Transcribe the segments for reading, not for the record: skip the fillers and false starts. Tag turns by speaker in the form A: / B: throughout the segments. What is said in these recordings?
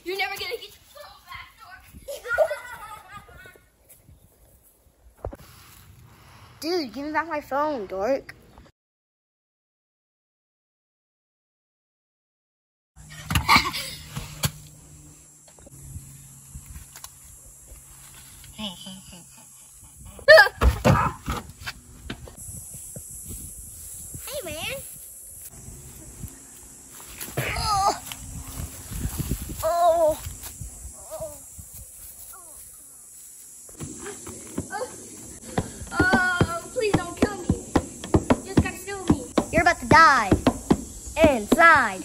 A: You're never gonna get your phone back, dork.
B: Dude, give me back my phone, dork. Hey, man. Oh.
A: Please don't kill me. You just gotta steal me.
B: You're about to die. Inside.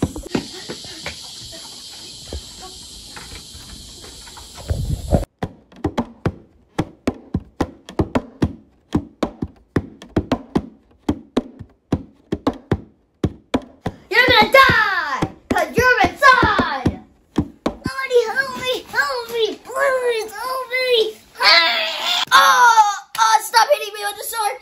B: You're gonna die! Cause you're inside! Somebody help me! Help me! Please help me! Oh! Stop hitting me with the sword!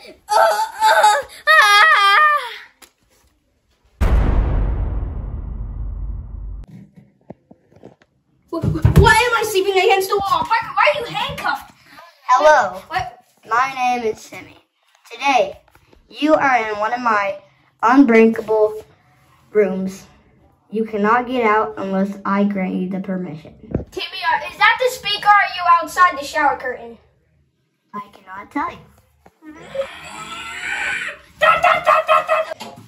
A: Why am I sleeping against the wall? Parker, why are you handcuffed?
B: Hello.
A: What?
B: My name is Timmy. Today, you are in one of my unbreakable rooms. You cannot get out unless I grant you the permission.
A: Timmy, is that the speaker or are you outside the shower curtain?
B: I cannot tell you.